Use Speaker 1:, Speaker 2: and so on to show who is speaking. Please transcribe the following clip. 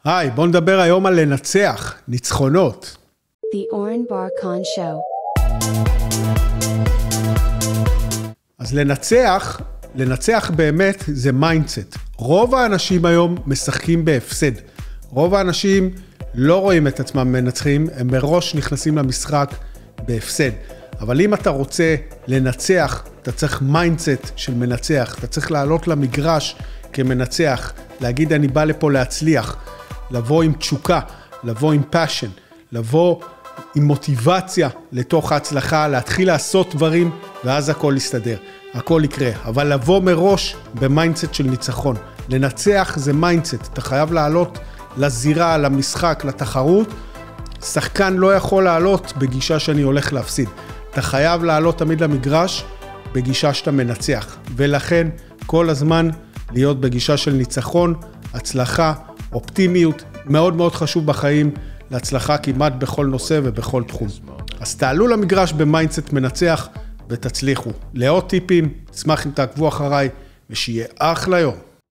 Speaker 1: היי, בוא נדבר היום על לנצח, ניצחונות.
Speaker 2: The Oren Bar Khan Show.
Speaker 1: אז לנצח באמת זה מיינדסט. רוב האנשים היום משחקים בהפסד. רוב האנשים לא רואים את עצמם מנצחים, הם מראש נכנסים למשחק בהפסד. אבל אם אתה רוצה לנצח, אתה צריך מיינדסט של מנצח. אתה צריך לעלות למגרש כמנצח, להגיד אני בא לפה להצליח, לבוא עם תשוקה, לבוא עם פאשן, לבוא עם מוטיבציה לתוך ההצלחה, להתחיל לעשות דברים, ואז הכל יסתדר, הכל יקרה. אבל לבוא מראש במיינדסט של ניצחון. לנצח זה מיינדסט, אתה חייב לעלות לזירה, למשחק, לתחרות. שחקן לא יכול לעלות בגישה שאני הולך להפסיד. אתה חייב לעלות תמיד למגרש בגישה שאתה מנצח. ולכן כל הזמן להיות בגישה של ניצחון, הצלחה, אופטימיות, מאוד מאוד חשוב בחיים, להצלחה כמעט בכל נושא ובכל תחום. אז תעלו למגרש במיינדסט מנצח ותצליחו. לעוד טיפים, אשמח אם תעקבו אחריי, ושיהיה אחלה יום.